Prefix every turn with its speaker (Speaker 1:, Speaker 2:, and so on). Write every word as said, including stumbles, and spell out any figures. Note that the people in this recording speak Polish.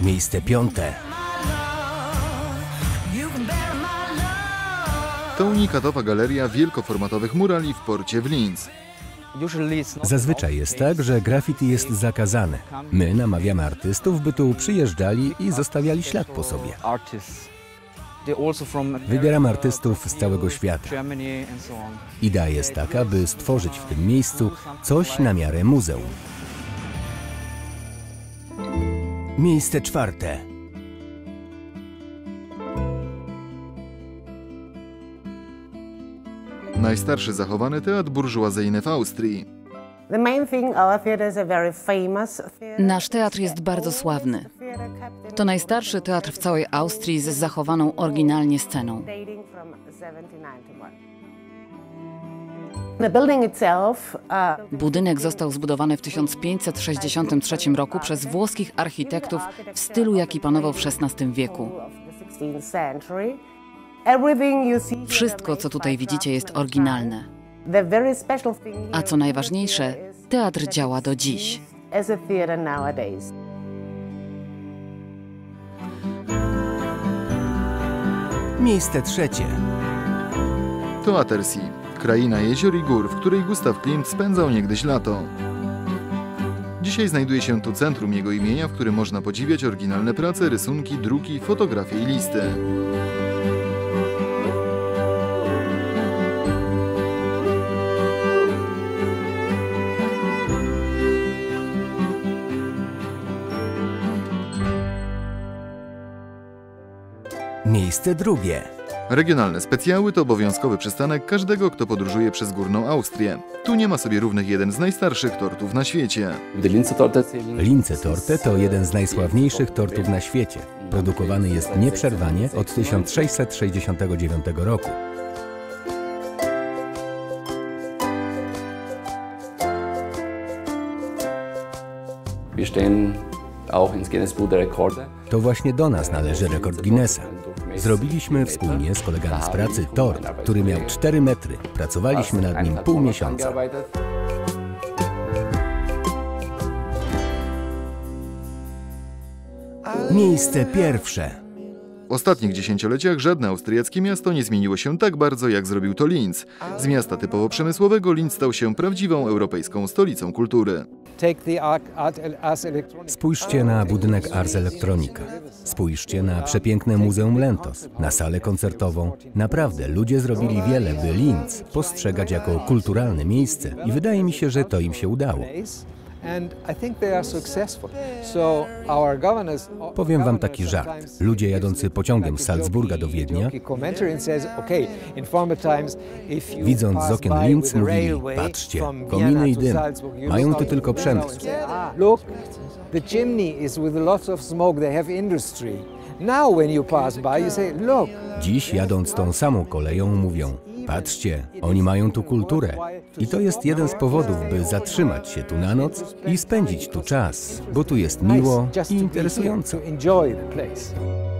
Speaker 1: Miejsce piąte.
Speaker 2: To unikatowa galeria wielkoformatowych murali w porcie w Linz.
Speaker 1: Zazwyczaj jest tak, że graffiti jest zakazane. My namawiamy artystów, by tu przyjeżdżali i zostawiali ślad po sobie. Wybieramy artystów z całego świata. Idea jest taka, by stworzyć w tym miejscu coś na miarę muzeum. Miejsce czwarte.
Speaker 2: Najstarszy zachowany teatr burżuazyjny w Austrii.
Speaker 3: Nasz teatr jest bardzo sławny. To najstarszy teatr w całej Austrii z zachowaną oryginalnie sceną. Budynek został zbudowany w tysiąc pięćset sześćdziesiątym trzecim roku przez włoskich architektów w stylu, jaki panował w szesnastym wieku. Wszystko, co tutaj widzicie, jest oryginalne. A co najważniejsze, teatr działa do dziś.
Speaker 1: Miejsce trzecie.
Speaker 2: To Attersee, kraina jezior i gór, w której Gustav Klimt spędzał niegdyś lato. Dzisiaj znajduje się tu centrum jego imienia, w którym można podziwiać oryginalne prace, rysunki, druki, fotografie i listy.
Speaker 1: Miejsce drugie.
Speaker 2: Regionalne specjały to obowiązkowy przystanek każdego, kto podróżuje przez Górną Austrię. Tu nie ma sobie równych jeden z najstarszych tortów na świecie.
Speaker 1: Linze Torte to jeden z najsławniejszych tortów na świecie. Produkowany jest nieprzerwanie od tysiąc sześćset sześćdziesiątego dziewiątego roku. To właśnie do nas należy rekord Guinnessa. Zrobiliśmy wspólnie z kolegami z pracy tort, który miał cztery metry. Pracowaliśmy nad nim pół miesiąca. Miejsce pierwsze.
Speaker 2: W ostatnich dziesięcioleciach żadne austriackie miasto nie zmieniło się tak bardzo, jak zrobił to Linz. Z miasta typowo przemysłowego Linz stał się prawdziwą europejską stolicą kultury.
Speaker 1: Spójrzcie na budynek Ars Electronica. Spójrzcie na przepiękne Muzeum Lentos, na salę koncertową. Naprawdę, ludzie zrobili wiele, by Linz postrzegać jako kulturalne miejsce i wydaje mi się, że to im się udało. Powiem wam taki żart. Ludzie jadący pociągiem z Salzburga do Wiednia, widząc z okien Linz, mówili: patrzcie, kominy i dym. Mają tu tylko przemysł. Dziś, jadąc tą samą koleją, mówią: patrzcie, oni mają tu kulturę. I to jest jeden z powodów, by zatrzymać się tu na noc i spędzić tu czas, bo tu jest miło i interesująco.